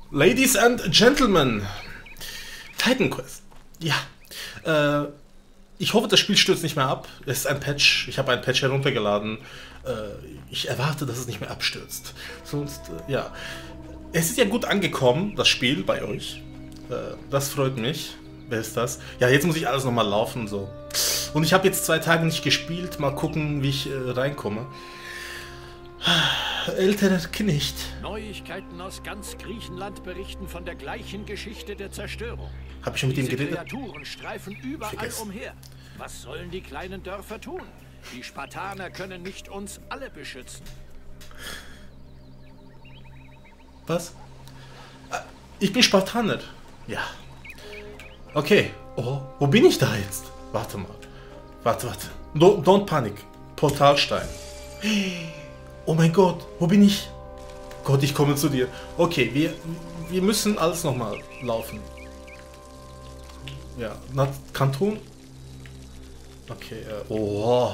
Ladies and Gentlemen, Titan Quest. Ja, ich hoffe, das Spiel stürzt nicht mehr ab. Es ist ein Patch. Ich habe einen Patch heruntergeladen. Ich erwarte, dass es nicht mehr abstürzt. Sonst, ja. Es ist ja gut angekommen, das Spiel bei euch. Das freut mich. Wer ist das? Ja, jetzt muss ich alles nochmal laufen. So. Und ich habe jetzt 2 Tage nicht gespielt. Mal gucken, wie ich reinkomme. Älterer Knecht. Neuigkeiten aus ganz Griechenland berichten von der gleichen Geschichte der Zerstörung. Hab ich schon mit ihm geredet? Kreaturen streifen überall umher. Was sollen die kleinen Dörfer tun? Die Spartaner können nicht uns alle beschützen. Was? Ich bin Spartaner. Ja. Okay. Oh, wo bin ich da jetzt? Warte mal. Warte. Don't panic. Portalstein. Oh mein Gott, wo bin ich? Gott, ich komme zu dir. Okay, wir müssen alles nochmal laufen. Ja, Kanton. Okay, oh.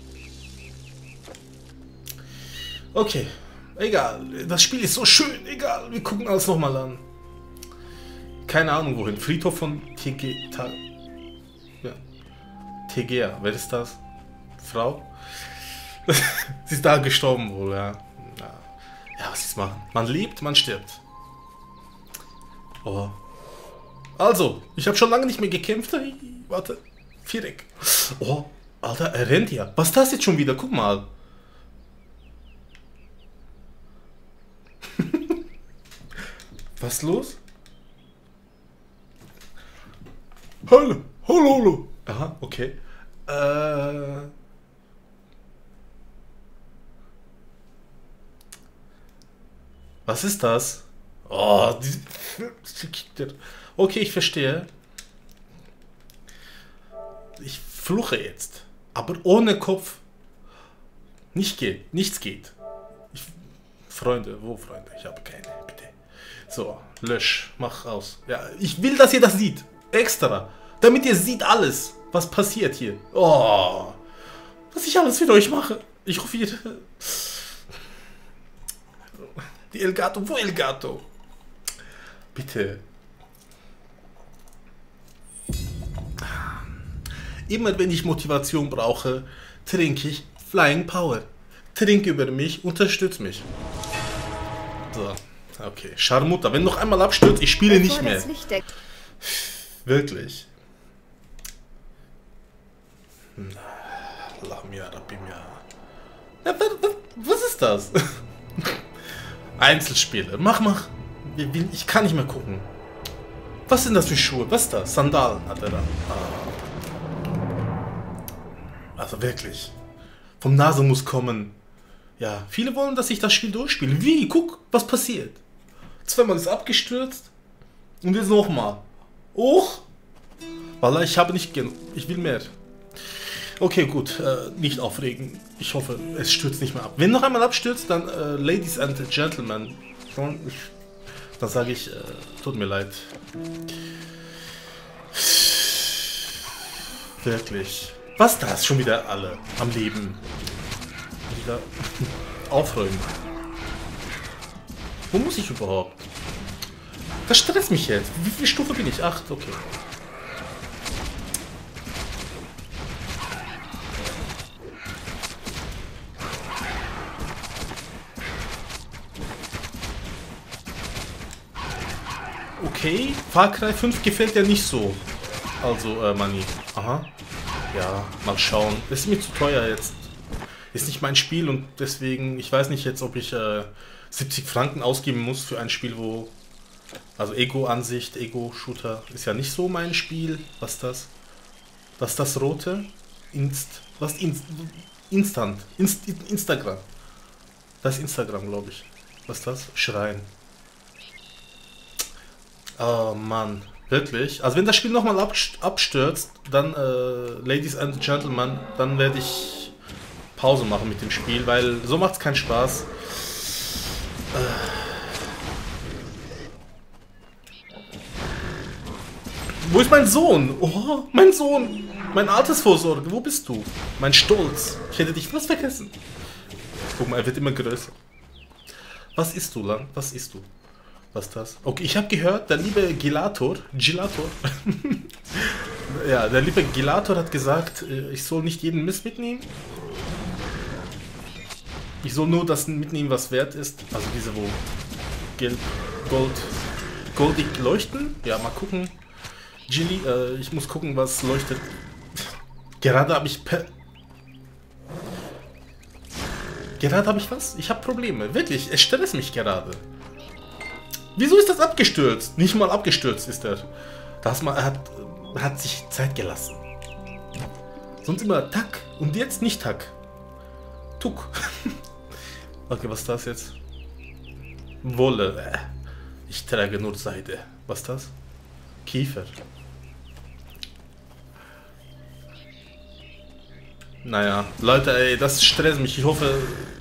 Okay, egal. Das Spiel ist so schön. Egal, wir gucken alles nochmal an. Keine Ahnung wohin. Friedhof von Tegea. Ja. Tegea, wer ist das? Frau? Sie ist da gestorben wohl, ja. Ja, was ist machen? Man lebt, man stirbt. Oh. Also, ich habe schon lange nicht mehr gekämpft. Warte. Viereck. Oh, Alter, er rennt ja. Was ist das jetzt schon wieder? Guck mal. Was ist los? Hallo. Hallo. Aha, okay. Was ist das? Oh, okay, ich verstehe. Ich fluche jetzt. Aber ohne Kopf. Nichts geht. Freunde, wo Freunde? Ich habe keine, bitte. So, lösch, mach aus. Ja, ich will, dass ihr das seht. Extra. Damit ihr seht alles, was passiert hier. Oh, was ich alles für euch mache. Ich hoffe, ihr... Die Elgato, wo Elgato? Bitte. Immer wenn ich Motivation brauche, trinke ich Flying Power. Trink über mich, unterstütz mich. So, okay. Scharmutter, wenn noch einmal abstürzt, ich spiele nicht mehr. Wirklich. Lamia, Rabimia. Ja, was ist das? Einzelspiele. Mach. Ich kann nicht mehr gucken. Was sind das für Schuhe? Was ist das? Sandalen hat er da. Also wirklich. Vom Nase muss kommen. Ja, viele wollen, dass ich das Spiel durchspiele. Wie? Guck, was passiert. 2-mal ist abgestürzt. Und jetzt nochmal. Och. Wallah, ich habe nicht genug. Ich will mehr. Okay, gut. Nicht aufregen. Ich hoffe, es stürzt nicht mehr ab. Wenn noch einmal abstürzt, dann Ladies and Gentlemen. Dann sage ich, tut mir leid. Wirklich. Was das? Schon wieder alle am Leben. Wieder aufräumen. Wo muss ich überhaupt? Das stresst mich jetzt. Wie viele Stufe bin ich? 8, okay. Okay, Far Cry 5 gefällt ja nicht so. Also, Money. Aha. Ja, mal schauen. Das ist mir zu teuer jetzt. Ist nicht mein Spiel und deswegen, ich weiß nicht jetzt, ob ich 70 Franken ausgeben muss für ein Spiel, wo... Also Ego-Ansicht, Ego-Shooter ist ja nicht so mein Spiel. Was ist das? Was ist das Rote? Instagram. Das ist Instagram, glaube ich. Was ist das? Schreien. Oh Mann, wirklich? Also wenn das Spiel nochmal abstürzt, dann, Ladies and Gentlemen, dann werde ich Pause machen mit dem Spiel, weil so macht es keinen Spaß. Wo ist mein Sohn? Oh, mein Sohn! Mein Altersvorsorge, wo bist du? Mein Stolz. Ich hätte dich fast vergessen. Guck mal, er wird immer größer. Was isst du, Lang? Was isst du? Was ist das? Okay, ich habe gehört, der liebe Gilator, ja, der liebe Gilator hat gesagt, ich soll nicht jeden Mist mitnehmen. Ich soll nur das mitnehmen, was wert ist. Also diese, wo goldig leuchten. Ja, mal gucken. Gilly, ich muss gucken, was leuchtet. Gerade habe ich was? Ich habe Probleme. Wirklich, es stresst mich gerade. Wieso ist das abgestürzt? Nicht mal abgestürzt ist er. Er hat sich Zeit gelassen. Sonst immer Tack und jetzt nicht Tack. Tuck. Okay, was ist das jetzt? Wolle. Ich trage nur Seide. Was ist das? Kiefer. Naja, Leute, ey, das stresst mich. Ich hoffe,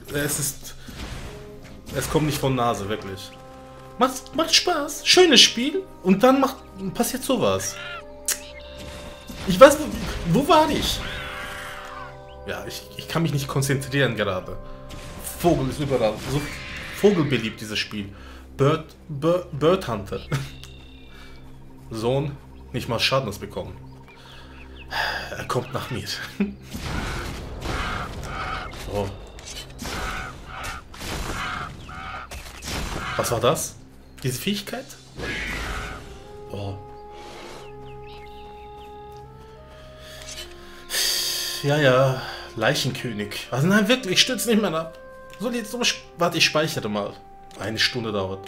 es kommt nicht von Nase, wirklich. Macht Spaß, schönes Spiel und dann passiert sowas. Ich weiß nicht, wo war ich? Ja, ich kann mich nicht konzentrieren gerade. Vogel ist überall. So vogelbeliebt, dieses Spiel. Bird Hunter. Sohn, nicht mal Schaden bekommen. Er kommt nach mir. So. Was war das? Diese Fähigkeit? Oh. Ja, Leichenkönig. Also nein, wirklich, ich stürze nicht mehr ab. So, jetzt so, warte, ich speichere mal. 1 Stunde dauert.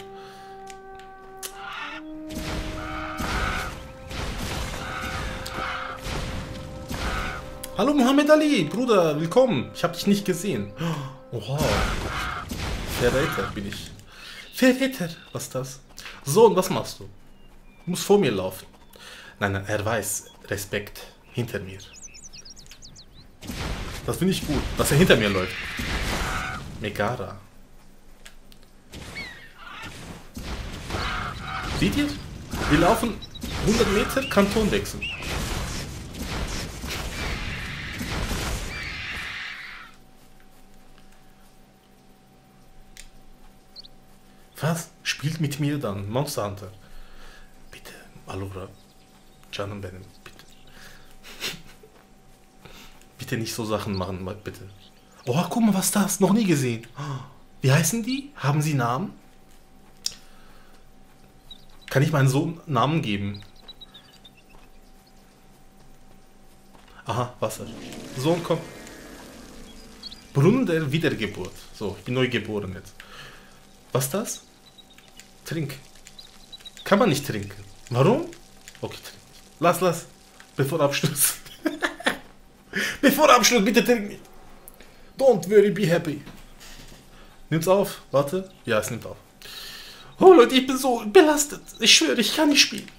Hallo Muhammad Ali, Bruder, willkommen. Ich habe dich nicht gesehen. Oha. Verräter bin ich. Verräter, was ist das? So, und was machst du? Du musst vor mir laufen. Nein, er weiß. Respekt. Hinter mir. Das finde ich gut, dass er hinter mir läuft. Megara. Seht ihr? Wir laufen 100 Meter Kanton wechseln. Was? Spielt mit mir dann? Monster Hunter. Bitte, Alura. Canım benim, bitte. Bitte nicht so Sachen machen, bitte. Oh, guck mal, was ist das? Noch nie gesehen. Wie heißen die? Haben sie Namen? Kann ich meinen Sohn Namen geben? Aha, Wasser. Sohn, komm. Brunnen der Wiedergeburt. So, ich bin neu geboren jetzt. Was ist das? Trink. Kann man nicht trinken. Warum? Okay, trink. Lass. Bevor Abschluss. Bevor Abschluss, bitte trink nicht. Don't worry, be happy. Nimmt's auf? Warte. Ja, es nimmt auf. Oh Leute, ich bin so belastet. Ich schwöre, ich kann nicht spielen.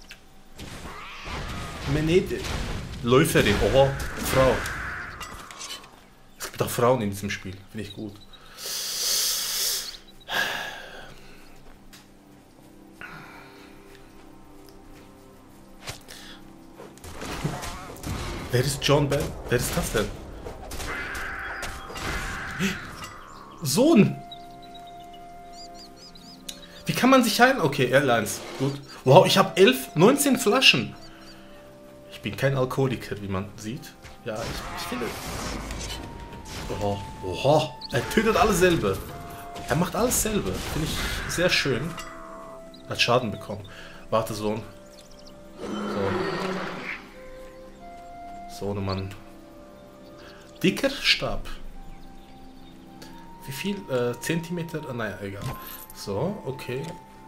Menede. Läuferin. Oh, Frau. Es gibt auch Frauen in diesem Spiel. Finde ich gut. Wer ist John Bell? Wer ist das denn? Sohn! Wie kann man sich heilen? Okay, Airlines. Gut. Wow, ich habe 19 Flaschen. Ich bin kein Alkoholiker, wie man sieht. Ja, ich finde... Oha. Er tötet alles selber. Er macht alles selber. Finde ich sehr schön. Hat Schaden bekommen. Warte, Sohn. So, Mann. Dicker Stab. Wie viel? Zentimeter? Naja, egal. So, okay.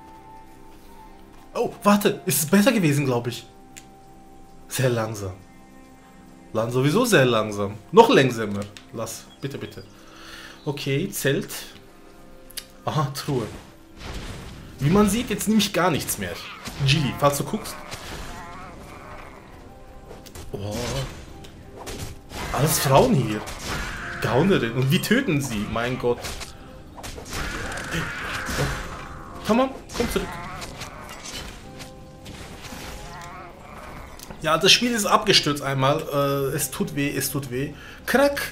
Oh, warte. Ist es besser gewesen, glaube ich. Sehr langsam. Sowieso sehr langsam. Noch langsamer. Lass. Bitte. Okay, Zelt. Aha, Truhe. Wie man sieht, jetzt nehme ich gar nichts mehr. Gilly, falls du guckst. Oh. Alles Frauen hier. Gaunerin. Und wie töten sie? Mein Gott. Oh. Komm on, komm zurück. Ja, das Spiel ist abgestürzt einmal. Es tut weh. Krack.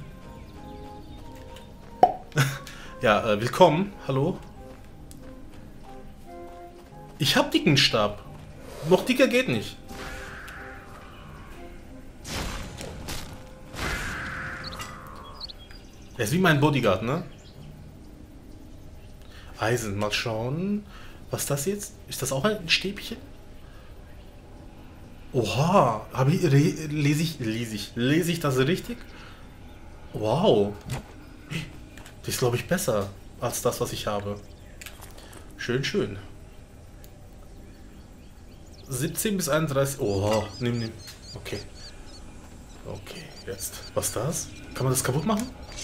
Ja, willkommen. Hallo. Ich hab dicken Stab. Noch dicker geht nicht. Er ist wie mein Bodyguard, ne? Eisen, mal schauen. Was ist das jetzt? Ist das auch ein Stäbchen? Oha, lese ich das richtig? Wow. Das ist, glaube ich, besser als das, was ich habe. Schön, schön. 17 bis 31. Oha, nimm. Okay. Okay, jetzt. Was ist das? Kann man das kaputt machen?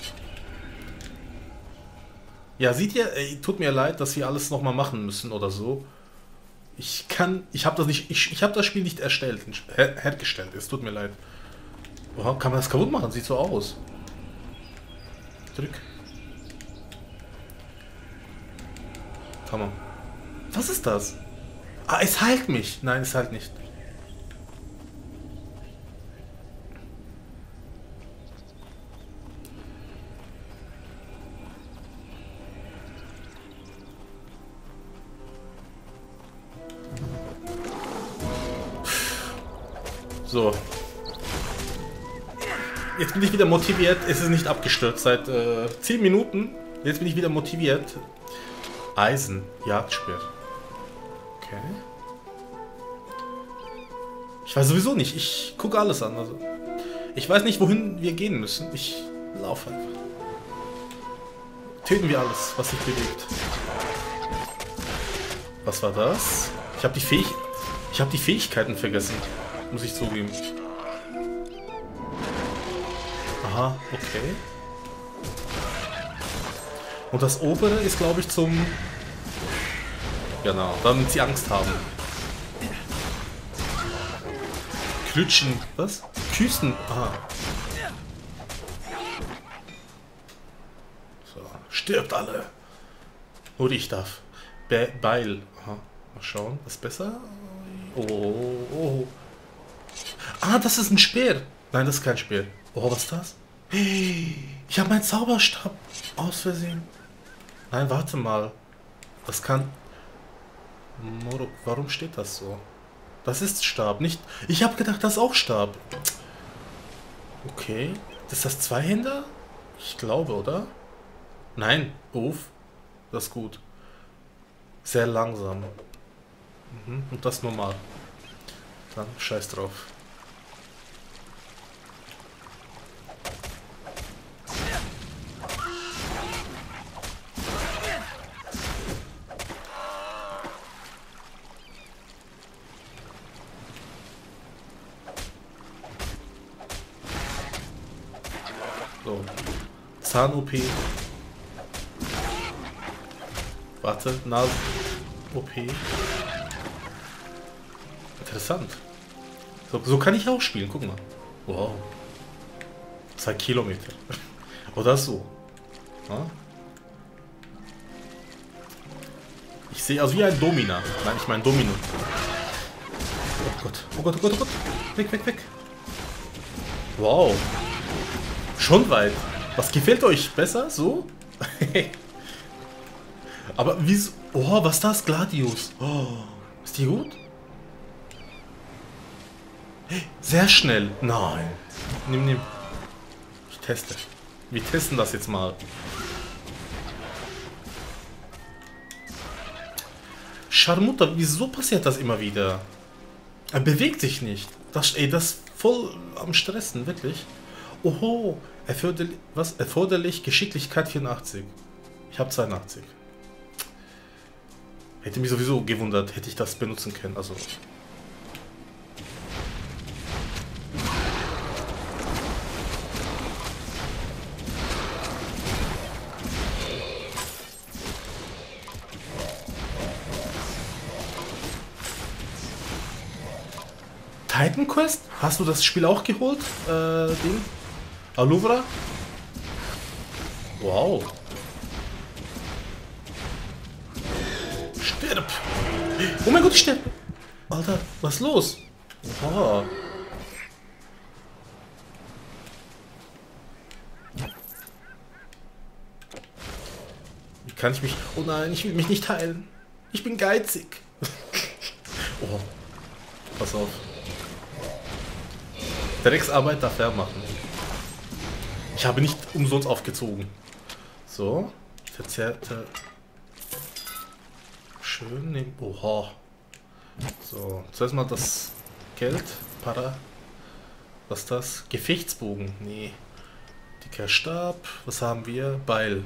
Ja, seht ihr, ey, tut mir leid, dass wir alles nochmal machen müssen oder so. Ich habe das nicht, ich habe das Spiel nicht hergestellt. Es tut mir leid. Oha, kann man das kaputt machen? Sieht so aus. Drück. Kann man. Was ist das? Ah, es heilt mich. Nein, es heilt nicht. So. Jetzt bin ich wieder motiviert. Es ist nicht abgestürzt seit 10 Minuten. Jetzt bin ich wieder motiviert. Eisen, Jagdspeer. Okay. Ich weiß sowieso nicht. Ich gucke alles an. Also, ich weiß nicht, wohin wir gehen müssen. Ich laufe einfach. Töten wir alles, was sich bewegt. Was war das? Ich habe die Fähigkeiten vergessen. Muss ich zugeben. Aha, okay. Und das obere ist, glaube ich, zum... Genau, damit sie Angst haben. Klütschen. Was? Küssen. Aha. So, stirbt alle. Nur ich darf. Beil. Aha. Mal schauen. Was ist besser? Oh. Ah, das ist ein Speer. Nein, das ist kein Speer. Oh, was ist das? Ich habe meinen Zauberstab aus Versehen. Nein, warte mal. Das kann... Morok, warum steht das so? Das ist Stab, nicht... Ich habe gedacht, das ist auch Stab. Okay. Ist das Zweihänder? Ich glaube, oder? Nein. Uff. Das ist gut. Sehr langsam. Und das normal. Dann scheiß drauf. So. Zahn-OP. Warte, Nasen-OP. Interessant. So kann ich auch spielen, guck mal. Wow. 2 Kilometer. Oder so. Ja? Ich sehe also wie ein Domina. Nein, ich meine Domino. Oh Gott. Oh Gott, oh Gott, oh Gott. Weg. Wow. Schon weit. Was gefällt euch besser? So? Aber wieso? Oh, was ist das? Gladius. Oh. Ist die gut? Sehr schnell. Nein. Nimm. Ich teste. Wir testen das jetzt mal. Scharmutter, wieso passiert das immer wieder? Er bewegt sich nicht. Das ist voll am Stressen, wirklich. Oho, erforderlich Geschicklichkeit 84. Ich habe 82. Hätte mich sowieso gewundert, hätte ich das benutzen können. Also. Titan Quest? Hast du das Spiel auch geholt? Ding? Aluvra? Wow. Stirb! Oh mein Gott, ich sterbe! Alter, was ist los? Oha. Wie kann ich mich... Oh nein, ich will mich nicht heilen. Ich bin geizig. Oh, pass auf. Drecksarbeit darf er machen. Ich habe nicht umsonst aufgezogen. So, verzerrte. Schön nehmen. Oha. So, zuerst mal das Geld. Was ist das? Gefechtsbogen. Nee. Dicker Stab. Was haben wir? Beil.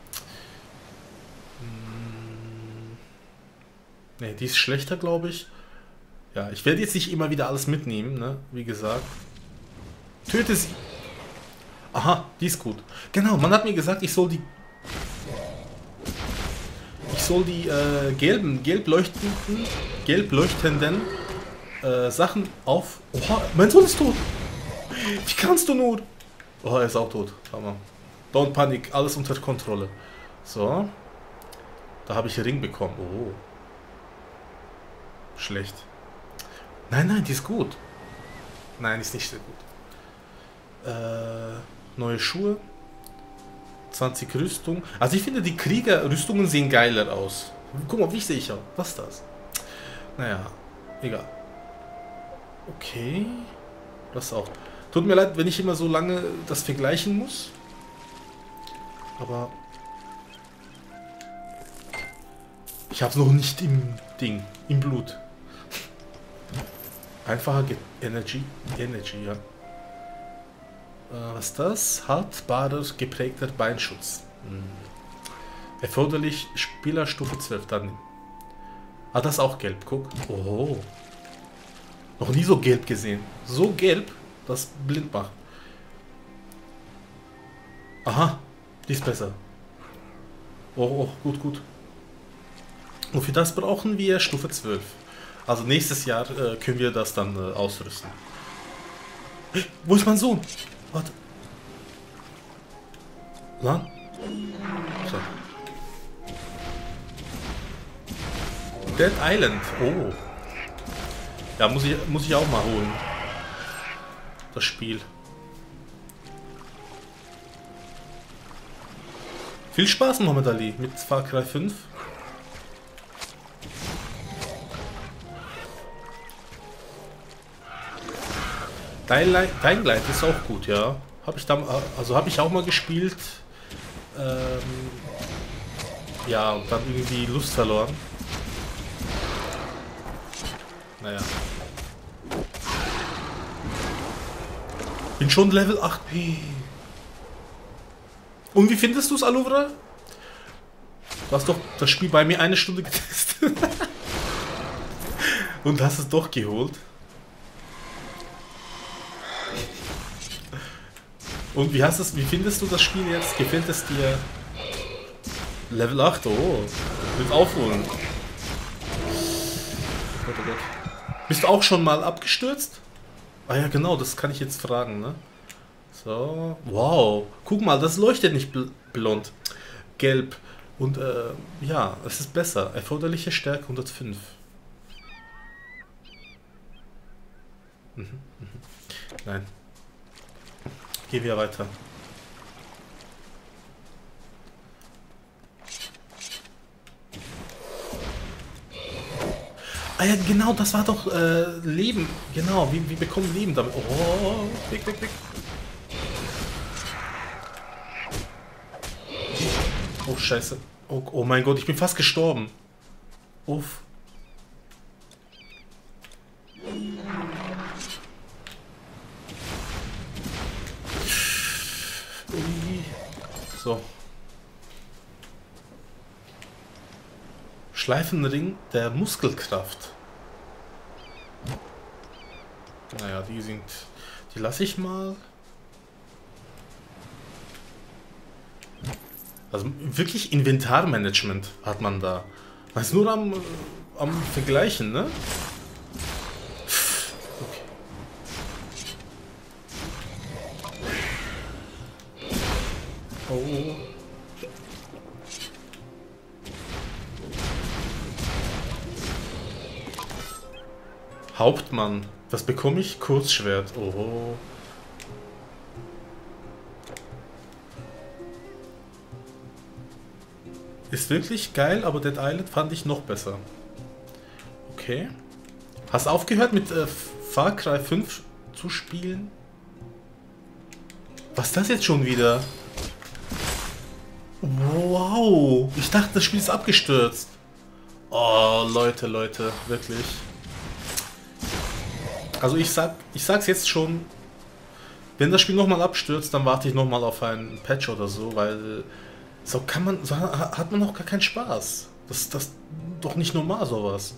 Ne, die ist schlechter, glaube ich. Ja, ich werde jetzt nicht immer wieder alles mitnehmen, ne? Wie gesagt. Töte sie. Aha, die ist gut. Genau, man hat mir gesagt, ich soll die gelb leuchtenden Sachen auf... Oha, mein Sohn ist tot. Wie kannst du nur? Oh, er ist auch tot. Hammer. Don't panic, alles unter Kontrolle. So. Da habe ich einen Ring bekommen. Oh. Schlecht. Nein, nein, die ist gut. Nein, die ist nicht sehr gut. Neue Schuhe. 20 Rüstung. Also ich finde, die Kriegerrüstungen sehen geiler aus. Guck mal, wie sehe ich auch. Was ist das? Naja, egal. Okay. Das auch. Tut mir leid, wenn ich immer so lange das vergleichen muss. Aber ich habe es noch nicht im Ding, im Blut. Einfacher Energy, ja. Was ist das? Haltbarer, geprägter Beinschutz. Erforderlich Spielerstufe 12, dann. Ah, das ist auch gelb, guck. Oh. Noch nie so gelb gesehen. So gelb, das blind macht. Aha, die ist besser. Oh, gut, gut. Und für das brauchen wir Stufe 12. Also nächstes Jahr können wir das dann ausrüsten. Wo ist mein Sohn? Warte. Na? So. Dead Island. Oh. Ja, muss ich auch mal holen. Das Spiel. Viel Spaß, Mohammed Ali, mit Far Cry 5. Dying Light ist auch gut, ja. Habe ich auch mal gespielt. Ja, und dann irgendwie Lust verloren. Naja. Bin schon Level 8p. Und wie findest du es, Aluvra? Du hast doch das Spiel bei mir 1 Stunde getestet. Und hast es doch geholt. Und wie findest du das Spiel jetzt? Gefällt es dir? Level 8, oh. Willst aufholen. Oh Gott, oh Gott. Bist du auch schon mal abgestürzt? Ah ja, genau, das kann ich jetzt fragen, ne? So, wow. Guck mal, das leuchtet nicht blond. Gelb. Und, ja, es ist besser. Erforderliche Stärke 105. Nein. Gehen wir weiter. Ah ja, genau, das war doch Leben. Genau, wir bekommen Leben damit. Oh, weg. Oh, scheiße. Oh mein Gott, ich bin fast gestorben. Uff. So. Schleifenring der Muskelkraft. Naja, die lasse ich mal. Also wirklich Inventarmanagement hat man da. Man ist nur am Vergleichen, ne? Okay. Oh. Hauptmann. Was bekomme ich? Kurzschwert. Oh. Ist wirklich geil, aber Dead Island fand ich noch besser. Okay. Hast du aufgehört mit Far Cry 5 zu spielen? Was ist das jetzt schon wieder? Wow, ich dachte, das Spiel ist abgestürzt. Oh, Leute, wirklich. Also ich sag's jetzt schon, wenn das Spiel nochmal abstürzt, dann warte ich nochmal auf einen Patch oder so, weil so hat man noch gar keinen Spaß. Das ist doch nicht normal, sowas.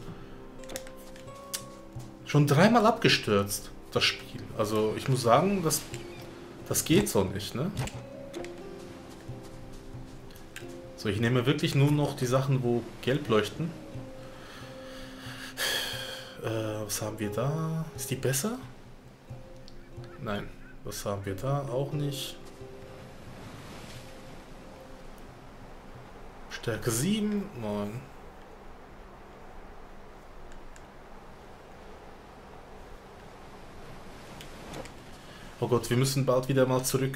Schon 3-mal abgestürzt, das Spiel. Also ich muss sagen, das geht so nicht, ne? So, ich nehme wirklich nur noch die Sachen, wo gelb leuchten. Was haben wir da? Ist die besser? Nein. Was haben wir da? Auch nicht. Stärke 7? Nein. Oh Gott, wir müssen bald wieder mal zurück.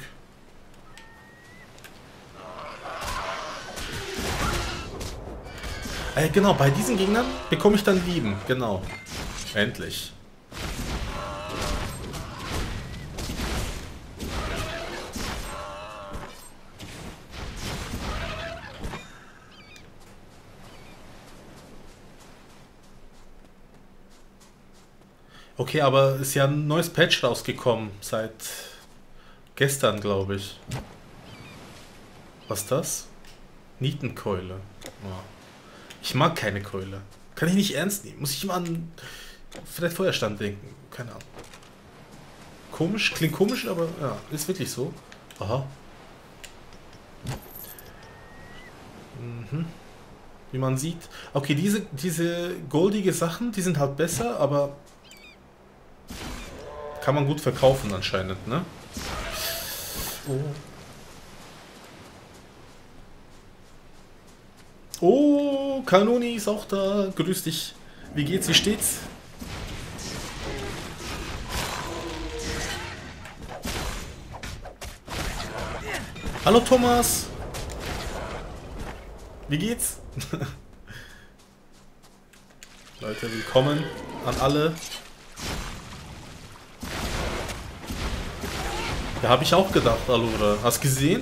Genau, bei diesen Gegnern bekomme ich dann Leben. Genau. Endlich. Okay, aber ist ja ein neues Patch rausgekommen. Seit gestern, glaube ich. Was ist das? Nietenkeule. Oh. Ich mag keine Keule. Kann ich nicht ernst nehmen. Muss ich mal an Fred Feuerstand denken. Keine Ahnung. Komisch, klingt komisch, aber ja, ist wirklich so. Aha. Mhm. Wie man sieht. Okay, diese goldige Sachen, die sind halt besser, aber kann man gut verkaufen anscheinend, ne? Oh. Oh, Kanoni ist auch da. Grüß dich. Wie geht's? Wie steht's? Hallo Thomas. Wie geht's? Leute, willkommen an alle. Da habe ich auch gedacht, Alura. Hast gesehen?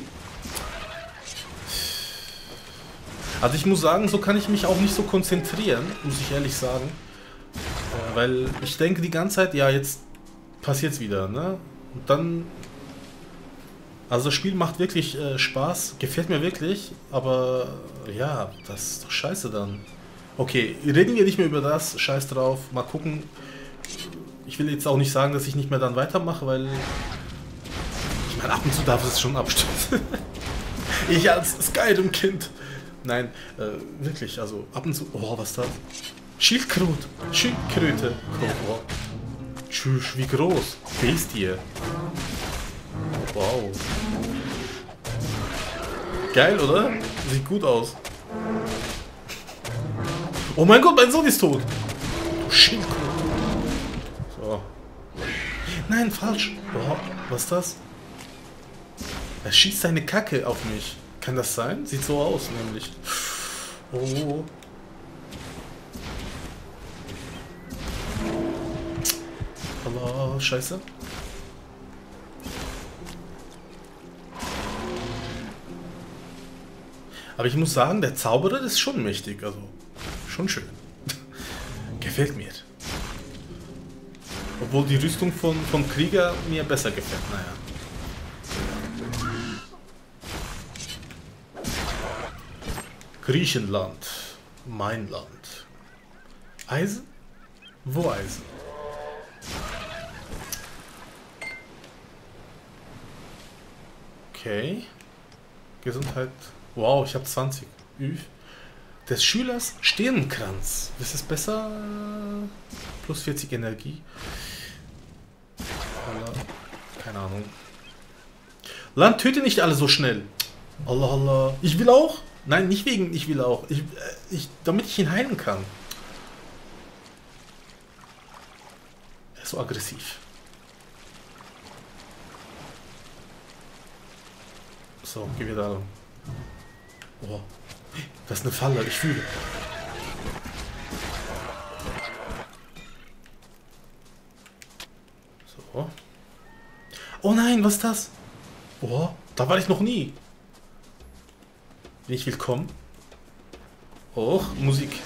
Also ich muss sagen, so kann ich mich auch nicht so konzentrieren, muss ich ehrlich sagen. Weil ich denke die ganze Zeit, ja, jetzt passiert's wieder, ne? Und dann... Also das Spiel macht wirklich Spaß, gefällt mir wirklich, aber ja, das ist doch scheiße dann. Okay, reden wir nicht mehr über das, scheiß drauf, mal gucken. Ich will jetzt auch nicht sagen, dass ich nicht mehr dann weitermache, weil... Ich meine, ab und zu darf es schon abstürzen. Ich als Skyrim-Kind. Nein, wirklich, also ab und zu... Oh, was da? Schildkröte. Schildkröte. Oh, tschüss, wie groß. Bestie. Wow. Geil, oder? Sieht gut aus. Oh mein Gott, mein Sohn ist tot. Du Schildkröte. So. Nein, falsch. Oh, was ist das? Er schießt seine Kacke auf mich. Kann das sein? Sieht so aus, nämlich. Oh. Hallo, scheiße. Aber ich muss sagen, der Zauberer ist schon mächtig, also schon schön. Gefällt mir. Obwohl die Rüstung von Krieger mir besser gefällt, naja. Griechenland. Mein Land. Eisen? Wo Eisen? Okay. Gesundheit. Wow, ich habe 20. Üf. Des Schülers Stirnkranz. Das ist besser. Plus 40 Energie. Keine Ahnung. Land, töte nicht alle so schnell. Allah, Allah. Ich will auch. Nein, nicht wegen ich will auch. Damit ich ihn heilen kann. Er ist so aggressiv. So, geh wieder lang. Oh, das ist eine Falle, ich fühle. So. Oh nein, was ist das? Oh, da war ich noch nie. Bin ich willkommen? Oh, Musik.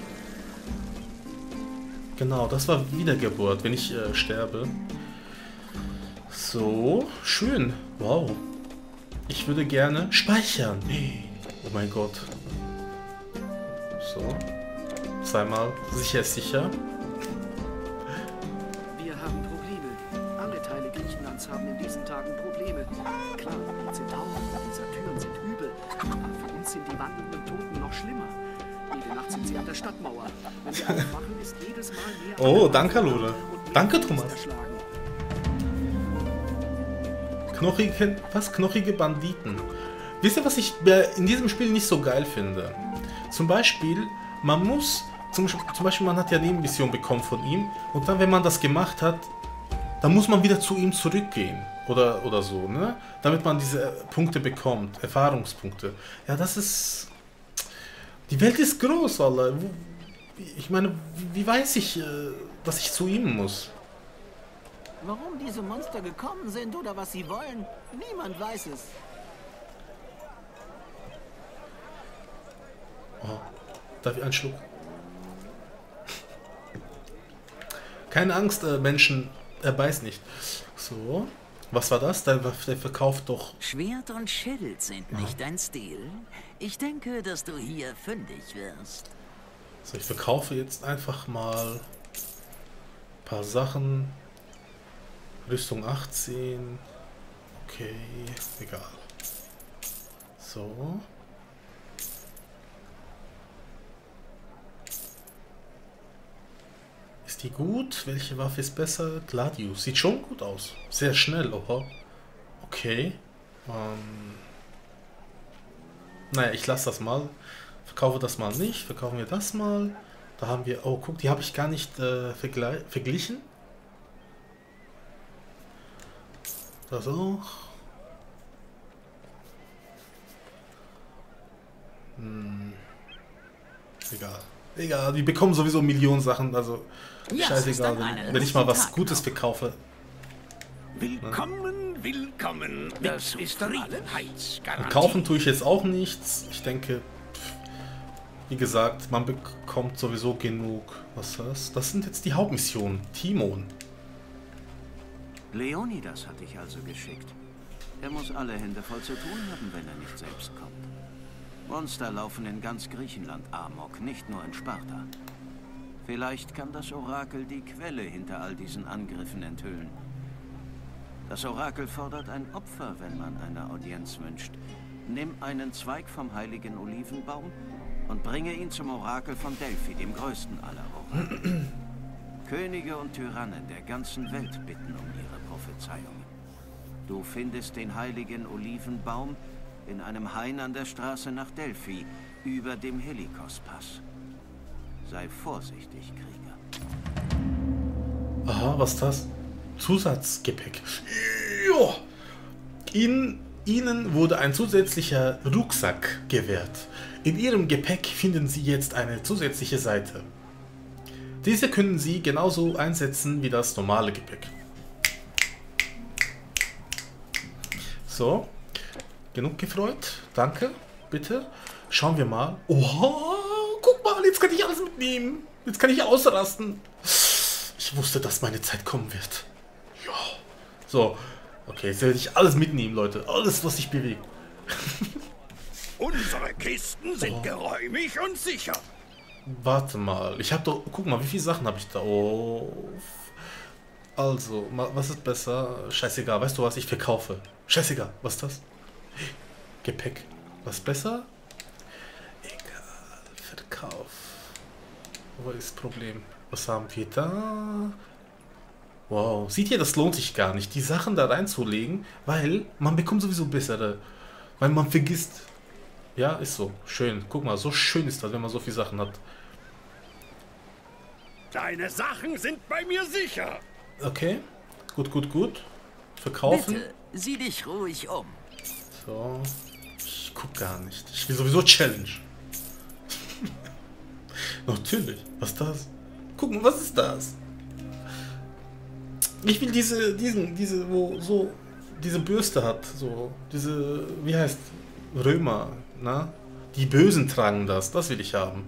Genau, das war Wiedergeburt, wenn ich sterbe. So, schön. Wow. Ich würde gerne speichern. Oh mein Gott. So. Zweimal. Sicher ist sicher. Wir haben Probleme. Alle Teile Griechenlands haben in diesen Tagen Probleme. Klar, die Zentauren dieser Türen sind übel. Aber für uns sind die wandelnden Toten noch schlimmer. Jede Nacht sind sie an der Stadtmauer. Wenn wir aufwachen, ist jedes Mal mehr... Oh, danke, Lode. Danke, Thomas. Knochige, was? Knochige Banditen. Wisst ihr, was ich in diesem Spiel nicht so geil finde? Zum Beispiel, man muss... Zum Beispiel, man hat ja Nebenmission bekommen von ihm. Und dann, wenn man das gemacht hat, dann muss man wieder zu ihm zurückgehen. Oder so, ne? Damit man diese Punkte bekommt. Erfahrungspunkte. Ja, das ist... Die Welt ist groß, Alter. Ich meine, wie weiß ich, dass ich zu ihm muss? Warum diese Monster gekommen sind oder was sie wollen, niemand weiß es. Oh, darf ich einen Schluck? Keine Angst, Menschen, er beißt nicht. So, was war das? Der verkauft doch... Schwert und Schild sind nicht dein Stil. Ich denke, dass du hier fündig wirst. So, ich verkaufe jetzt einfach mal ein paar Sachen. Rüstung 18. Okay, egal. So. Ist die gut? Welche Waffe ist besser? Gladius. Sieht schon gut aus. Sehr schnell, oha. Okay. Naja, ich lasse das mal. Verkaufe das mal nicht. Verkaufen wir das mal. Da haben wir... Oh, guck, die habe ich gar nicht verglichen. Das auch. Egal. Egal, die bekommen sowieso Millionen Sachen, also Ja, scheißegal, wenn ich mal was Gutes verkaufe. Willkommen, willkommen. Das ist Zufriedenheitsgarantie. Kaufen tue ich jetzt auch nichts. Ich denke, wie gesagt, man bekommt sowieso genug. Was ist das? Das sind jetzt die Hauptmissionen. Timon. Leonidas hat dich also geschickt. Er muss alle Hände voll zu tun haben, wenn er nicht selbst kommt. Monster laufen in ganz Griechenland amok, nicht nur in Sparta. Vielleicht kann das Orakel die Quelle hinter all diesen Angriffen enthüllen. Das Orakel fordert ein Opfer, wenn man eine Audienz wünscht. Nimm einen Zweig vom heiligen Olivenbaum und bringe ihn zum Orakel von Delphi, dem größten aller Orakel. Könige und Tyrannen der ganzen Welt bitten um ihre Prophezeiungen. Du findest den heiligen Olivenbaum in einem Hain an der Straße nach Delphi, über dem Helikospass. Sei vorsichtig, Krieger. Aha, was ist das? Zusatzgepäck. Jo. Ihnen wurde ein zusätzlicher Rucksack gewährt. In Ihrem Gepäck finden Sie jetzt eine zusätzliche Seite. Diese können Sie genauso einsetzen wie das normale Gepäck. So. Genug gefreut. Danke. Bitte. Schauen wir mal. Oha, guck mal, jetzt kann ich alles mitnehmen. Jetzt kann ich ausrasten. Ich wusste, dass meine Zeit kommen wird. Ja. So. Okay, jetzt werde ich alles mitnehmen, Leute. Alles, was sich bewegt. Unsere Kisten sind geräumig und sicher. Warte mal. Ich habe doch... Guck mal, wie viele Sachen habe ich da? Oh. Also, was ist besser? Scheißegal. Weißt du was? Ich verkaufe. Scheißegal. Was ist das? Gepäck. Was besser? Egal. Verkauf. Wo ist das Problem? Was haben wir da? Wow. Seht ihr, das lohnt sich gar nicht, die Sachen da reinzulegen, weil man bekommt sowieso bessere. Weil man vergisst. Ja, ist so. Schön. Guck mal, so schön ist das, wenn man so viele Sachen hat. Deine Sachen sind bei mir sicher. Okay. Gut, gut, gut. Verkaufen. Bitte, sieh dich ruhig um. So. Ich guck gar nicht. Ich will sowieso Challenge. Natürlich. Was ist das? Guck mal, was ist das? Ich will diese, wo so diese Bürste hat, so diese, wie heißt, Römer, na? Die Bösen tragen das will ich haben.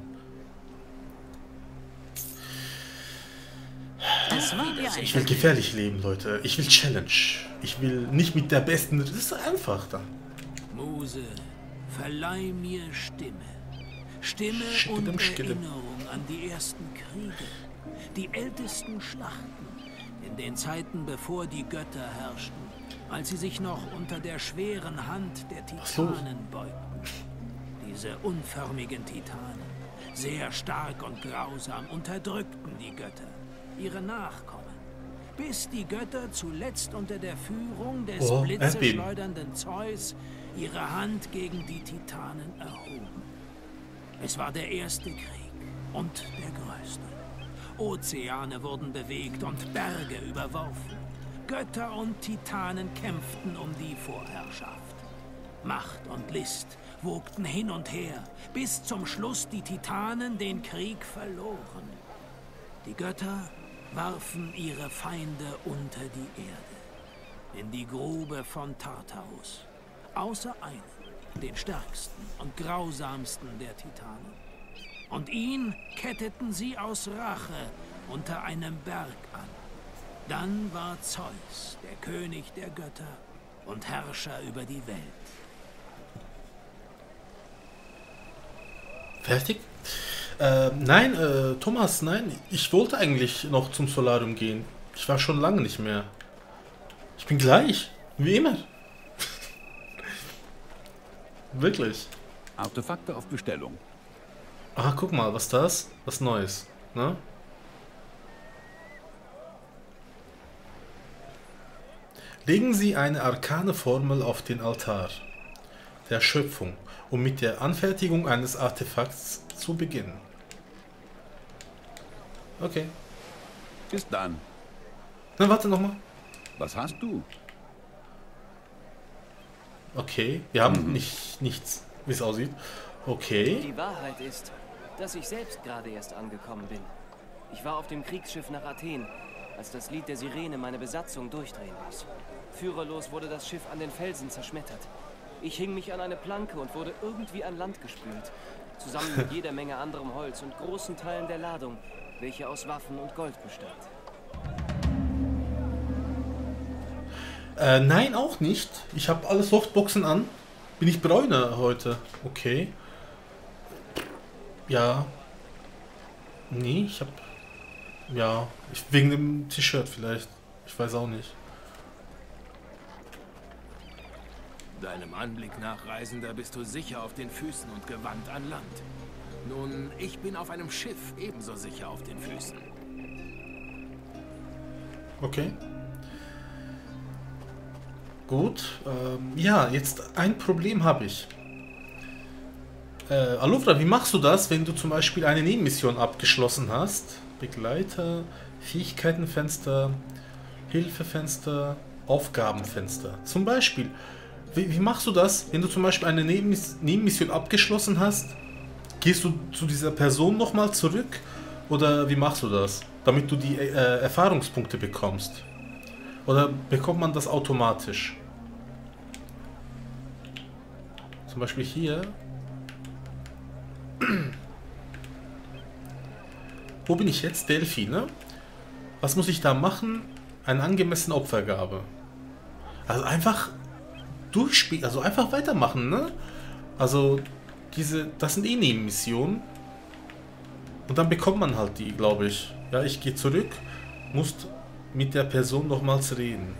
Ich will gefährlich leben, Leute. Ich will Challenge. Ich will nicht mit der besten. Das ist einfach dann. Mose, verleih mir Stimme. Stimme und Erinnerung an die ersten Kriege. Die ältesten Schlachten. In den Zeiten, bevor die Götter herrschten. Als sie sich noch unter der schweren Hand der Titanen beugten. Diese unförmigen Titanen, sehr stark und grausam, unterdrückten die Götter, ihre Nachkommen, bis die Götter zuletzt unter der Führung des blitzeschleudernden Zeus ihre Hand gegen die Titanen erhoben. Es war der erste Krieg und der größte. Ozeane wurden bewegt und Berge überworfen. Götter und Titanen kämpften um die Vorherrschaft. Macht und List wogten hin und her, bis zum Schluss die Titanen den Krieg verloren. Die Götter warfen ihre Feinde unter die Erde, in die Grube von Tartarus, außer einen, den stärksten und grausamsten der Titanen. Und ihn ketteten sie aus Rache unter einem Berg an. Dann war Zeus, der König der Götter und Herrscher über die Welt. Fertig? Nein, Thomas, nein. Ich wollte eigentlich noch zum Solarium gehen. Ich war schon lange nicht mehr. Ich bin gleich. Wie immer. Wirklich. Artefakte auf Bestellung. Ah, guck mal, was ist das? Was Neues, ne? Legen Sie eine arkane Formel auf den Altar der Schöpfung, um mit der Anfertigung eines Artefakts zu beginnen. Okay. Bis dann. Na, warte nochmal. Was hast du? Okay, wir haben nichts, wie es aussieht. Okay. Die Wahrheit ist, dass ich selbst gerade erst angekommen bin. Ich war auf dem Kriegsschiff nach Athen, als das Lied der Sirene meine Besatzung durchdrehen ließ. Führerlos wurde das Schiff an den Felsen zerschmettert. Ich hing mich an eine Planke und wurde irgendwie an Land gespült. Zusammen mit jeder Menge anderem Holz und großen Teilen der Ladung, welche aus Waffen und Gold bestand. Nein, auch nicht. Ich habe alle Softboxen an. Bin ich Bräuner heute? Okay. Ja. Nee, ich habe... Ja, wegen dem T-Shirt vielleicht. Ich weiß auch nicht. Deinem Anblick nach, Reisender, bist du sicher auf den Füßen und gewandt an Land. Nun, ich bin auf einem Schiff ebenso sicher auf den Füßen. Okay. Gut. Ja, jetzt ein Problem habe ich. Alufra, wie machst du das, wenn du zum Beispiel eine Nebenmission abgeschlossen hast? Begleiter, Fähigkeitenfenster, Hilfefenster, Aufgabenfenster. Zum Beispiel, wie machst du das, wenn du zum Beispiel eine Nebenmission abgeschlossen hast? Gehst du zu dieser Person nochmal zurück? Oder wie machst du das, damit du die Erfahrungspunkte bekommst? Oder bekommt man das automatisch? Zum Beispiel hier. Wo bin ich jetzt? Delphi, ne? Was muss ich da machen? Eine angemessene Opfergabe. Also einfach durchspielen, also einfach weitermachen, ne? Also das sind eh Nebenmissionen. Und dann bekommt man halt die, glaube ich. Ja, ich gehe zurück, muss mit der Person nochmals reden.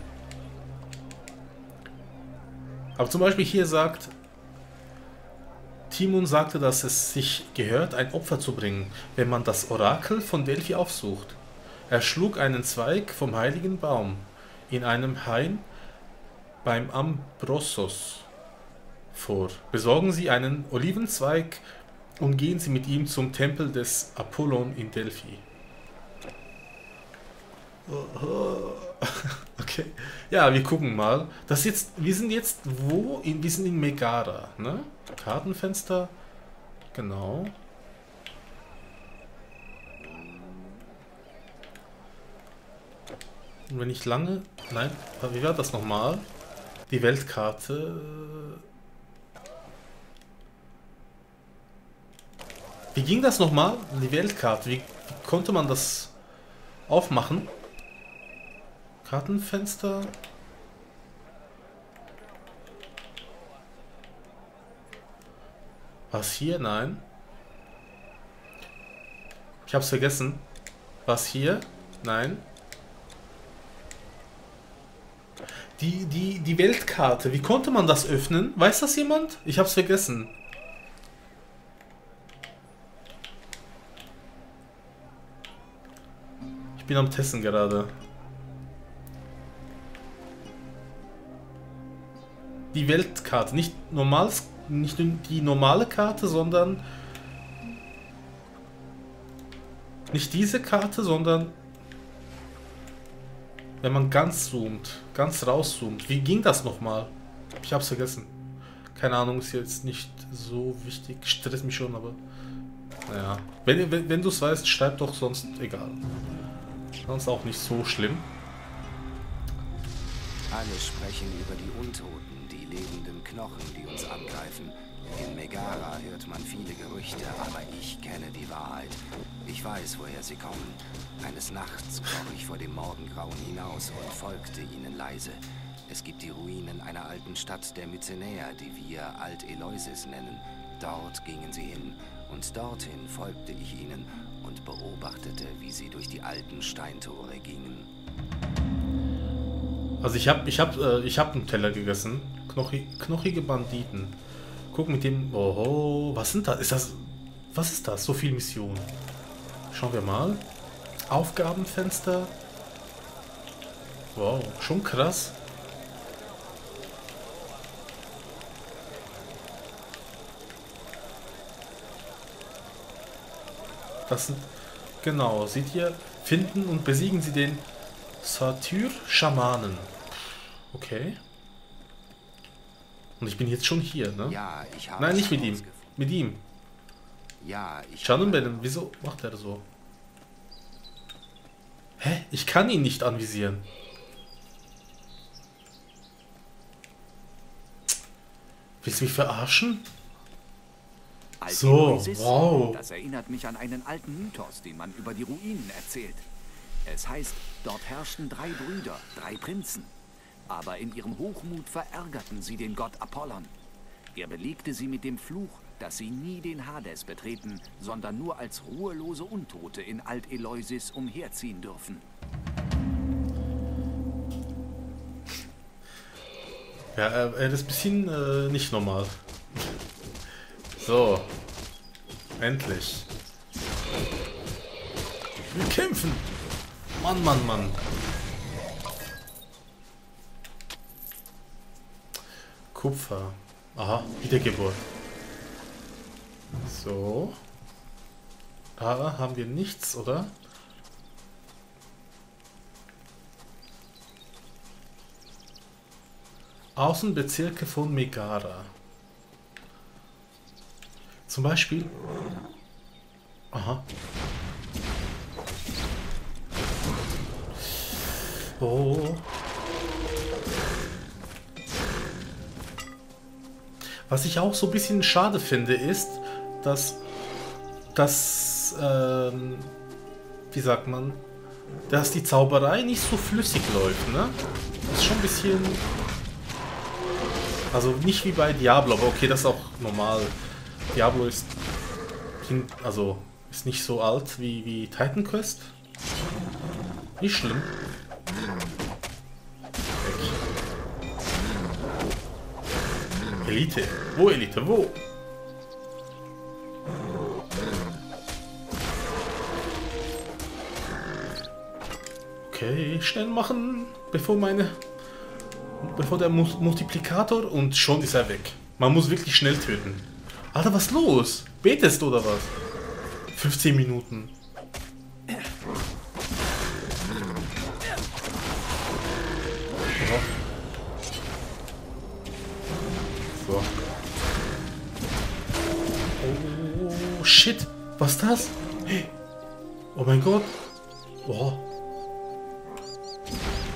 Aber zum Beispiel hier sagt, Timon sagte, dass es sich gehört, ein Opfer zu bringen, wenn man das Orakel von Delphi aufsucht. Er schlug einen Zweig vom heiligen Baum in einem Hain beim Ambrosos vor. Besorgen Sie einen Olivenzweig und gehen Sie mit ihm zum Tempel des Apollon in Delphi. Okay. Ja, wir gucken mal. Wir sind jetzt wo? Wir sind in Megara, ne? Kartenfenster. Genau. Und wenn ich lange... Nein, wie war das nochmal? Die Weltkarte... Wie ging das nochmal? Die Weltkarte. Wie konnte man das aufmachen? Kartenfenster. Was hier? Nein. Ich hab's vergessen. Was hier? Nein. Die Weltkarte. Wie konnte man das öffnen? Weiß das jemand? Ich hab's vergessen. Ich bin am Testen gerade. Die Weltkarte. Nicht die normale Karte, sondern... Nicht diese Karte, sondern... Wenn man ganz zoomt, ganz rauszoomt. Wie ging das nochmal? Ich hab's vergessen. Keine Ahnung, ist jetzt nicht so wichtig. Stresst mich schon, aber... Naja. Wenn du es weißt, schreib doch, sonst egal. Sonst auch nicht so schlimm. Alle sprechen über die Untoten, die lebenden Knochen, die uns angreifen. In Megara hört man viele Gerüchte, aber ich kenne die Wahrheit. Ich weiß, woher sie kommen. Eines Nachts kroch ich vor dem Morgengrauen hinaus und folgte ihnen leise. Es gibt die Ruinen einer alten Stadt der Myzenäer, die wir Alt-Eleusis nennen. Dort gingen sie hin, und dorthin folgte ich ihnen und beobachtete, wie sie durch die alten Steintore gingen. Also ich hab einen Teller gegessen. Knochige Banditen. Guck mit dem... Oh, was sind das? Was ist das? So viel Mission. Schauen wir mal. Aufgabenfenster. Wow, schon krass. Das sind... Genau, seht ihr? Finden und besiegen sie den Satyr-Schamanen. Okay. Und ich bin jetzt schon hier, ne? Ja, ich habe... Nein, nicht mit ihm. Mit ihm. Ja, ich... Shannonbellen, wieso macht er so? Hä? Ich kann ihn nicht anvisieren. Willst du mich verarschen? So, wow. Das erinnert mich an einen alten Mythos, den man über die Ruinen erzählt. Es heißt, dort herrschten 3 Brüder, 3 Prinzen. Aber in ihrem Hochmut verärgerten sie den Gott Apollon. Er belegte sie mit dem Fluch, dass sie nie den Hades betreten, sondern nur als ruhelose Untote in Alt-Eleusis umherziehen dürfen. Ja, er ist ein bisschen nicht normal. So. Endlich. Wir kämpfen. Mann, Mann, Mann. Kupfer. Aha, Wiedergeburt. So. Da haben wir nichts, oder? Außenbezirke von Megara. Zum Beispiel... Aha. Oh. Was ich auch so ein bisschen schade finde, ist, dass wie sagt man, dass die Zauberei nicht so flüssig läuft, ne? Das ist schon ein bisschen... Also nicht wie bei Diablo, aber okay, das ist auch normal. Diablo ist ist nicht so alt wie Titan Quest. Nicht schlimm. Elite. Wo Elite? Wo? Okay, schnell machen, bevor der Multiplikator, und schon ist er weg. Man muss wirklich schnell töten. Alter, was ist los? Betest du oder was? 15 Minuten. So. Oh, shit. Was ist das? Oh mein Gott. Oh.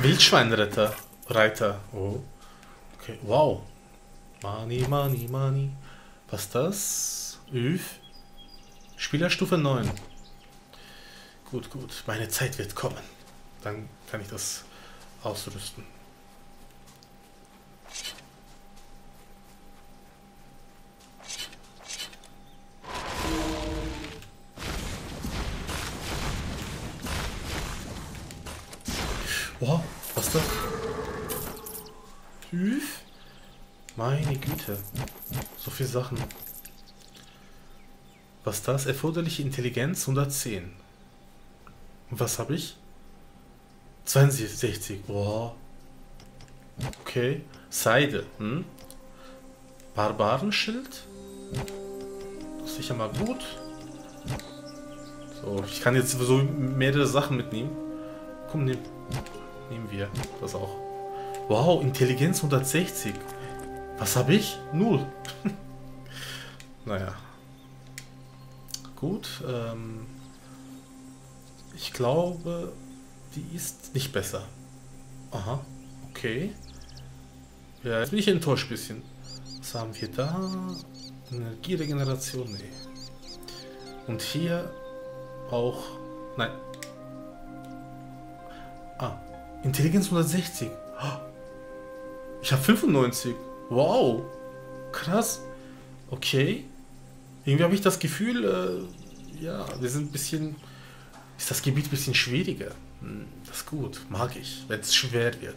Wildschweinreiter. Reiter. Oh. Okay, wow. Money, money, money. Was ist das? Üf. Spielerstufe 9. Gut, gut. Meine Zeit wird kommen. Dann kann ich das ausrüsten. Wow, was ist das? Üf. Meine Güte. So viele Sachen. Was ist das? Erforderliche Intelligenz 110. Und was habe ich? 62. Wow. Okay. Seide. Hm? Barbarenschild. Das ist sicher mal gut. So, ich kann jetzt sowieso mehrere Sachen mitnehmen. Komm, nehmen wir das auch. Wow, Intelligenz 160. Was habe ich? 0. Naja. Gut. Ich glaube, die ist nicht besser. Aha. Okay. Ja, jetzt bin ich enttäuscht ein bisschen. Was haben wir da? Energieregeneration? Nee. Und hier auch... Nein. Ah. Intelligenz 160. Ich habe 95. Wow. Krass. Okay. Irgendwie habe ich das Gefühl, ja, wir sind ein bisschen... Ist das Gebiet ein bisschen schwieriger. Das ist gut. Mag ich, wenn es schwer wird.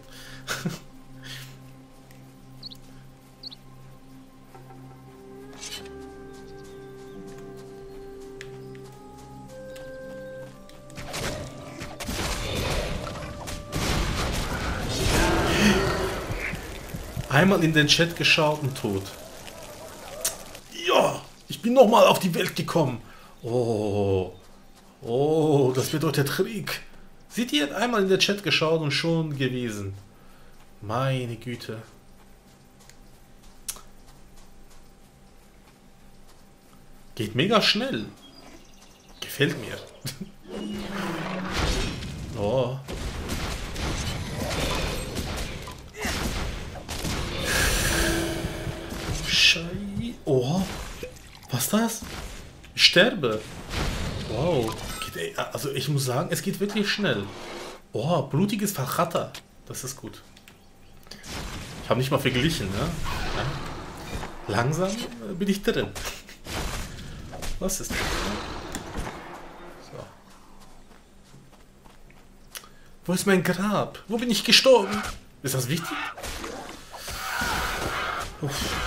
Einmal in den Chat geschaut und tot. Ja, ich bin nochmal auf die Welt gekommen. Oh, oh, das bedeutet Krieg. Seht ihr, einmal in den Chat geschaut und schon gewesen. Meine Güte. Geht mega schnell. Gefällt mir. Oh. Oh, was ist das? Ich sterbe. Wow. Also ich muss sagen, es geht wirklich schnell. Oh, blutiges Verratter. Das ist gut. Ich habe nicht mal verglichen, ne? Ja. Langsam bin ich drin. Was ist das? So. Wo ist mein Grab? Wo bin ich gestorben? Ist das wichtig? Uff.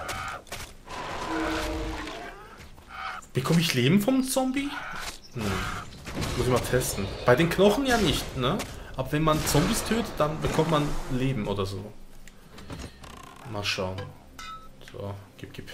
Bekomme ich Leben vom Zombie? Muss ich mal testen. Bei den Knochen ja nicht, ne? Aber wenn man Zombies tötet, dann bekommt man Leben oder so. Mal schauen. So, gib.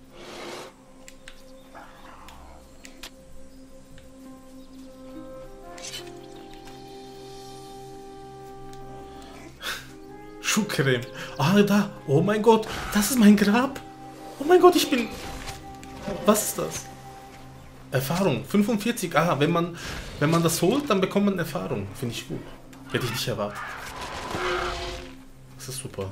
Schuhcreme. Ah, da. Oh mein Gott, das ist mein Grab. Oh mein Gott, ich bin... Was ist das? Erfahrung, 45. Ah, wenn man das holt, dann bekommt man Erfahrung. Finde ich gut. Hätte ich nicht erwartet. Das ist super.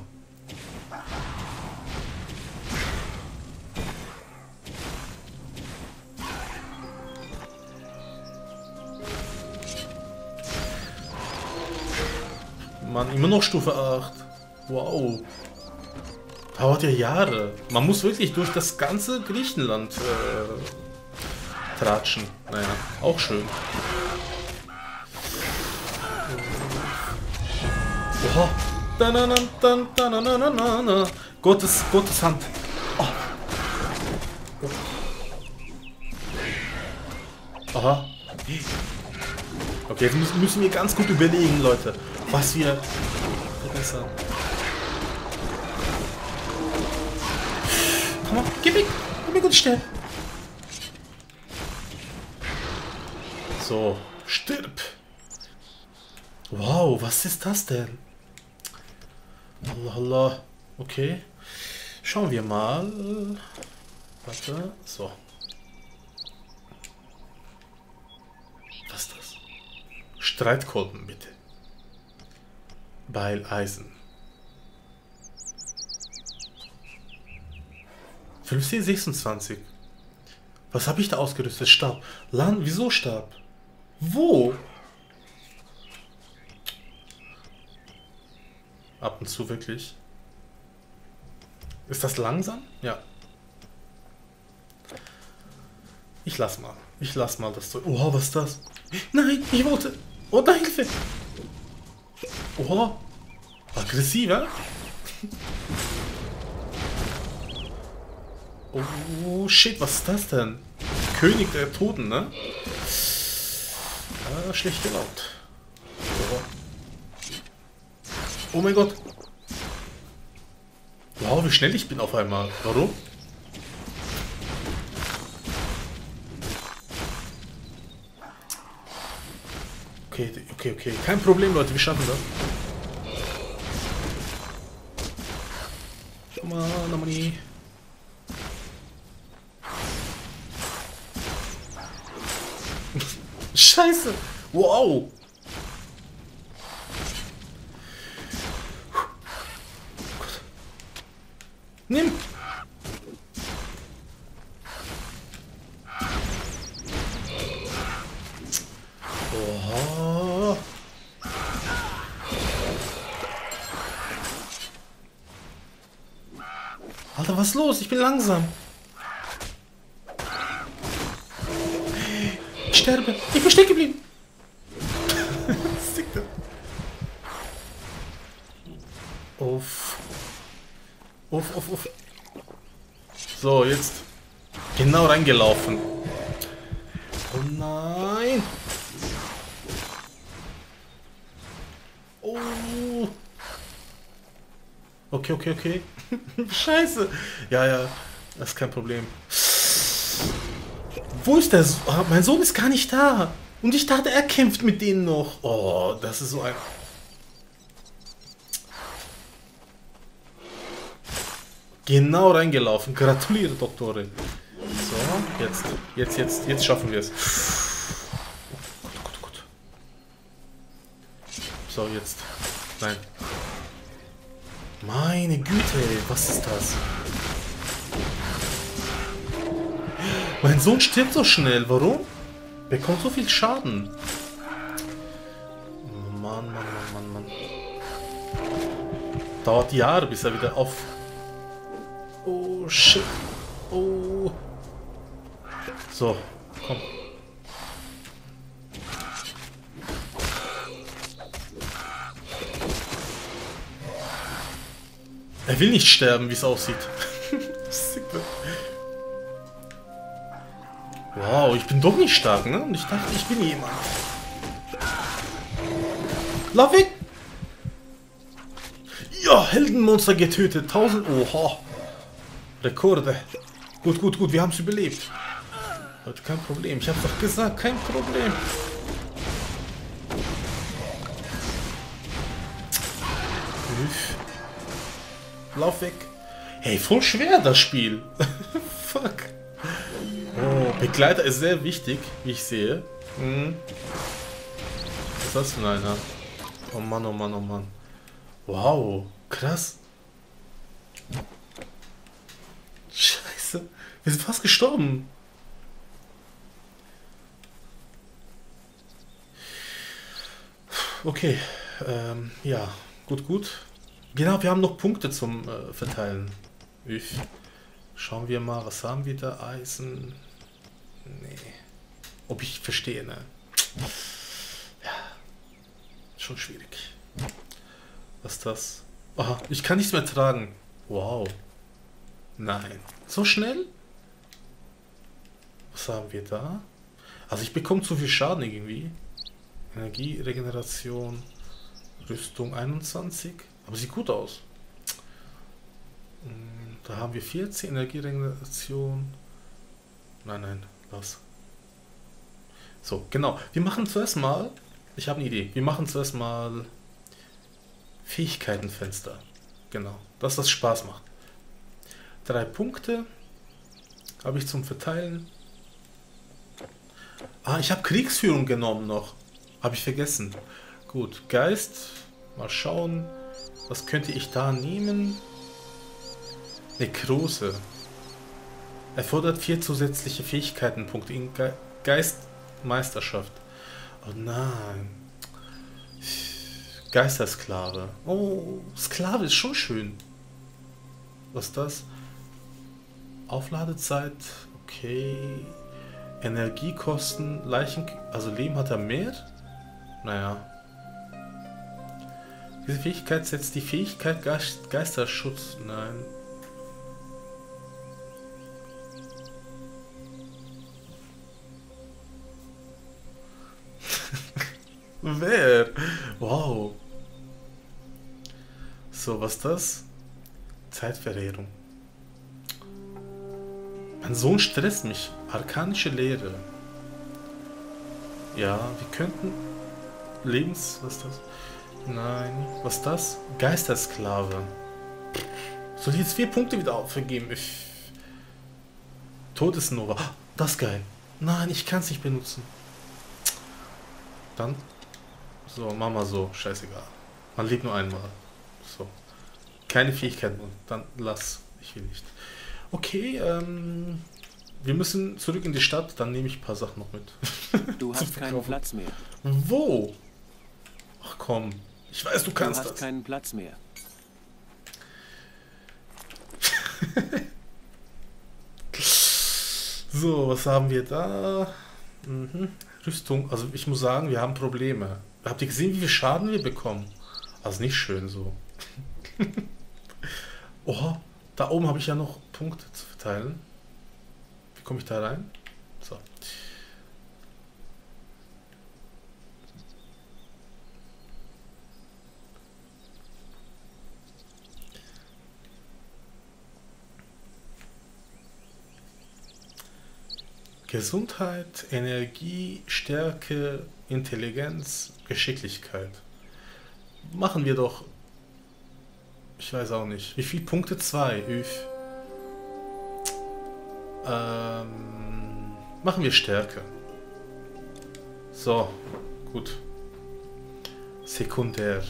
Mann, immer noch Stufe 8. Wow. Dauert ja Jahre. Man muss wirklich durch das ganze Griechenland tratschen. Naja, auch schön. Oha. Gottes Hand. Oh. Aha. Okay, jetzt müssen wir ganz gut überlegen, Leute, was wir verbessern. Komm mal, gib mir gut sterben. So, stirb. Wow, was ist das denn? Allah, Allah. Okay. Schauen wir mal. Warte. So. Was ist das? Streitkolben, bitte. Beil, Eisen. 15, 26. Was habe ich da ausgerüstet? Stab. Land, wieso Stab? Wo? Ab und zu wirklich. Ist das langsam? Ja. Ich lass mal. Ich lass mal das so. Oha, was ist das? Nein, ich wollte. Oh, da Hilfe. Oha. Aggressiv, ja? Oh, shit, was ist das denn? König der Toten, ne? Ah, schlecht gelaunt. Oh mein Gott. Wow, wie schnell ich bin auf einmal. Warum? Okay. Kein Problem, Leute. Wir schaffen das. Come on, Amani. Scheiße. Wow. Nimm! Oha! Alter, was ist los? Ich bin langsam. Ich sterbe. Ich bin stecken geblieben. Uff. Uff. So, jetzt. Genau reingelaufen. Oh nein. Oh. Okay. Scheiße. Ja. Das ist kein Problem. Wo ist der? Mein Sohn ist gar nicht da. Und ich dachte, er kämpft mit denen noch. Oh, das ist so ein... Genau reingelaufen. Gratuliere, Doktore. So, jetzt schaffen wir es. Gut. So, jetzt. Nein. Meine Güte, was ist das? Mein Sohn stirbt so schnell. Warum? Bekommt so viel Schaden. Mann. Dauert Jahre, bis er wieder auf... Oh, shit. Oh. So, komm. Er will nicht sterben, wie es aussieht. Wow, ich bin doch nicht stark, ne? Und ich dachte, ich bin jemand. Lauf weg! Ja, Heldenmonster getötet. 1000... Oha. Rekorde. Gut, wir haben es überlebt. Heute kein Problem. Ich habe doch gesagt, kein Problem. Lauf weg. Hey, voll schwer das Spiel. Fuck. Oh, Begleiter ist sehr wichtig, wie ich sehe. Was ist das für einer? Oh Mann. Wow, krass. Scheiße. Wir sind fast gestorben. Okay. Ja, gut. Genau, wir haben noch Punkte zum Verteilen. Schauen wir mal, was haben wir da? Eisen. Nee. Ob ich verstehe, ne? Ja. Schon schwierig. Was ist das? Aha, ich kann nichts mehr tragen. Wow. Nein. So schnell? Was haben wir da? Also ich bekomme zu viel Schaden irgendwie. Energie, Regeneration, Rüstung 21. Aber sieht gut aus. Da haben wir 14, Energieregeneration. Nein, lass. So, genau. Wir machen zuerst mal... Ich habe eine Idee. Wir machen zuerst mal Fähigkeitenfenster. Genau. Das, was Spaß macht. 3 Punkte habe ich zum Verteilen. Ah, ich habe Kriegsführung genommen noch. Habe ich vergessen. Gut, Geist. Mal schauen. Was könnte ich da nehmen? Nekrose. Erfordert 4 zusätzliche Fähigkeitenpunkte in Geistmeisterschaft. Oh nein. Geistersklave. Oh, Sklave ist schon schön. Was ist das? Aufladezeit. Okay. Energiekosten. Also Leben hat er mehr? Naja. Diese Fähigkeit setzt die Fähigkeit Geisterschutz. Nein. Wer? Wow. So, was ist das? Zeitverheerung. Mein Sohn stresst mich. Arkanische Lehre. Ja, wir könnten... Was ist das? Nein. Was ist das? Geistersklave. Soll ich jetzt 4 Punkte wieder vergeben? Todesnova. Das ist geil. Nein, ich kann es nicht benutzen. Dann... So, machen wir so. Scheißegal. Man lebt nur einmal. So. Keine Fähigkeiten. Dann lass. Ich will nicht. Okay, wir müssen zurück in die Stadt. Dann nehme ich ein paar Sachen noch mit. Du hast keinen Platz mehr. Wo? Ach komm. Ich weiß, du kannst das. Du hast keinen Platz mehr. So, was haben wir da? Rüstung. Also ich muss sagen, wir haben Probleme. Habt ihr gesehen, wie viel Schaden wir bekommen? Also nicht schön so. Oh, da oben habe ich ja noch Punkte zu verteilen. Wie komme ich da rein? So. Gesundheit, Energie, Stärke, Intelligenz, Geschicklichkeit. Machen wir doch... Ich weiß auch nicht. Wie viele Punkte? 2. Machen wir Stärke. So, gut. Sekundär.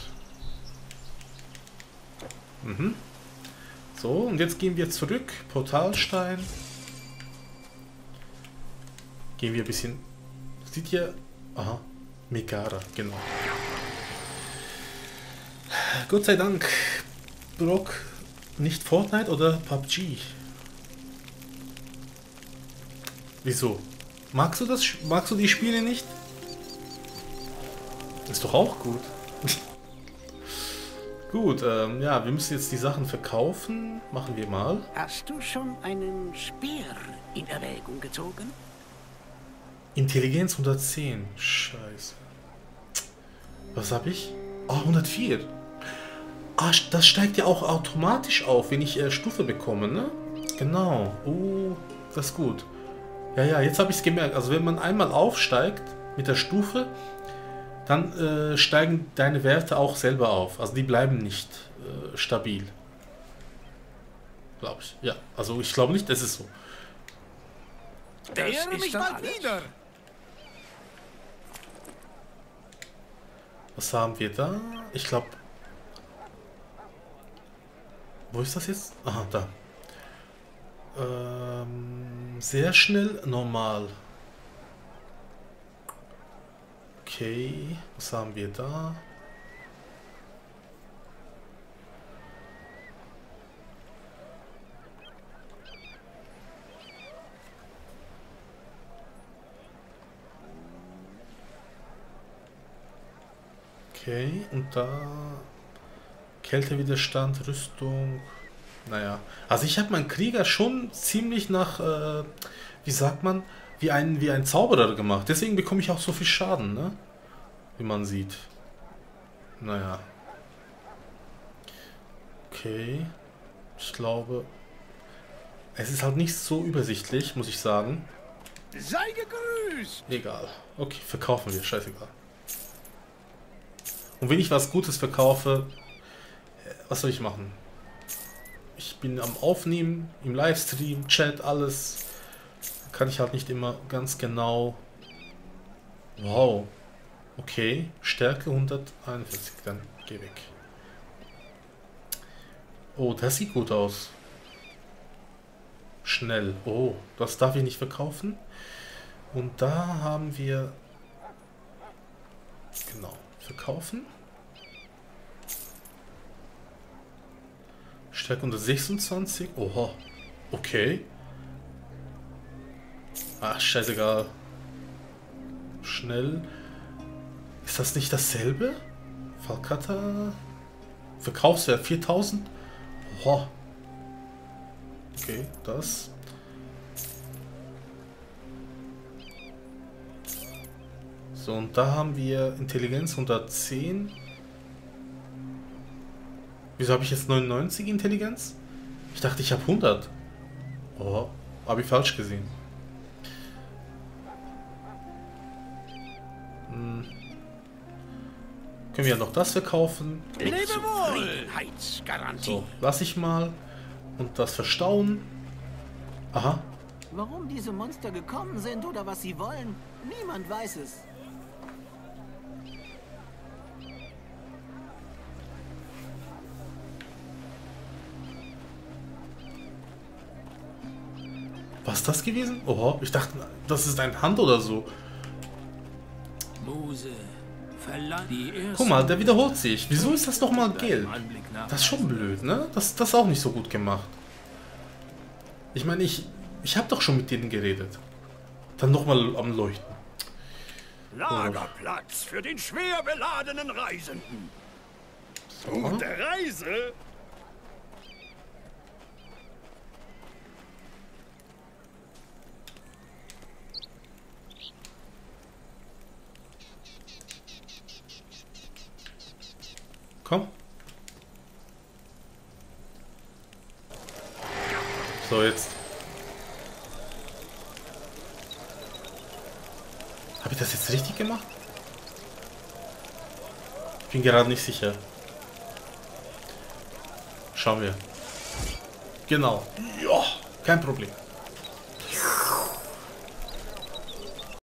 So, und jetzt gehen wir zurück. Portalstein. Gehen wir ein bisschen... Sieht ihr... Aha. Megara, genau. Gott sei Dank. Brock, nicht Fortnite oder PUBG? Wieso? Magst du das? Magst du die Spiele nicht? Ist doch auch gut. Gut, ja, wir müssen jetzt die Sachen verkaufen. Machen wir mal. Hast du schon einen Speer in Erwägung gezogen? Intelligenz 110. Scheiße. Was habe ich? Oh, 104. Ah, das steigt ja auch automatisch auf, wenn ich Stufe bekomme, ne? Genau. Oh, das ist gut. Ja, ja, jetzt habe ich es gemerkt. Also wenn man einmal aufsteigt mit der Stufe, dann steigen deine Werte auch selber auf. Also die bleiben nicht stabil. Glaube ich. Ja, also ich glaube nicht, das ist so. Das ist mich mal wieder. Was haben wir da? Ich glaube... Wo ist das jetzt? Aha, da. Sehr schnell, normal. Okay, was haben wir da? Okay, und da Kältewiderstand, Rüstung. Naja, also ich habe meinen Krieger schon ziemlich nach, wie sagt man, wie ein Zauberer gemacht. Deswegen bekomme ich auch so viel Schaden, ne? Wie man sieht. Naja. Okay. Ich glaube, es ist halt nicht so übersichtlich, muss ich sagen. Sei gegrüßt! Egal. Okay, verkaufen wir, scheißegal. Und wenn ich was Gutes verkaufe, was soll ich machen? Ich bin am Aufnehmen, im Livestream, Chat, alles. Kann ich halt nicht immer ganz genau... Wow. Okay, Stärke 141, dann geh weg. Oh, das sieht gut aus. Schnell. Oh, das darf ich nicht verkaufen. Und da haben wir... Genau, verkaufen. Stärke 126. Oha. Okay. Ach, scheißegal. Schnell. Ist das nicht dasselbe? Falkata. Verkaufswert 4000. Oha. Okay, das. So, und da haben wir Intelligenz 110. Wieso habe ich jetzt 99 Intelligenz? Ich dachte, ich habe 100. Oh, habe ich falsch gesehen. Können wir ja noch das verkaufen. So, lass ich mal. Und das verstauen. Aha. Warum diese Monster gekommen sind oder was sie wollen, niemand weiß es. Was ist das gewesen? Oha, ich dachte, das ist ein Hand oder so. Muse, guck mal, der wiederholt sich. Wieso ist das nochmal gelb? Das ist schon blöd, ne? Das ist auch nicht so gut gemacht. Ich meine, ich habe doch schon mit denen geredet. Dann nochmal am Leuchten. Lagerplatz für den schwer beladenen Reisenden. Gute Reise! Komm. So, jetzt. Habe ich das jetzt richtig gemacht? Ich bin gerade nicht sicher. Schauen wir. Genau. Ja, kein Problem.